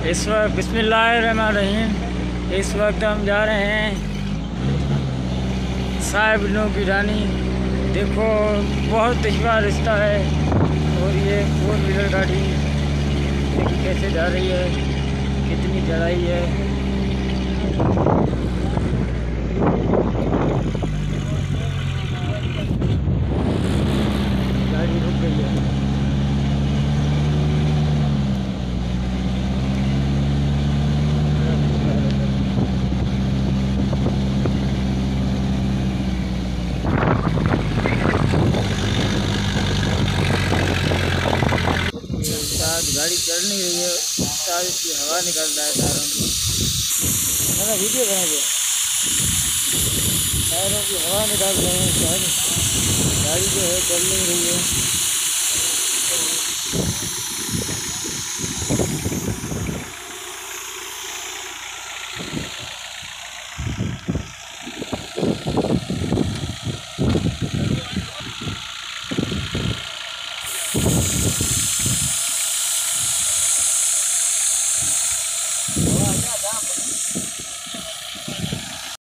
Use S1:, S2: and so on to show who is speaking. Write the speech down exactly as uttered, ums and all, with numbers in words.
S1: इस वक्त बिस्मिल्लाहिर्रहमानिर्रहीम इस वक्त हम जा रहे हैं साहिब नो की रानी। देखो बहुत दुश्वार रास्ता है और ये फोर व्हीलर गाड़ी देखिए कैसे जा रही है, कितनी चढ़ाई है। गाड़ी रुक गई है। गाड़ी चल नहीं रही है, टायर की हवा निकल रहा है टायरों की। मैंने वीडियो बना दिया, टायरों की हवा निकाल रहे हैं। गाड़ी जो है चल नहीं रही है।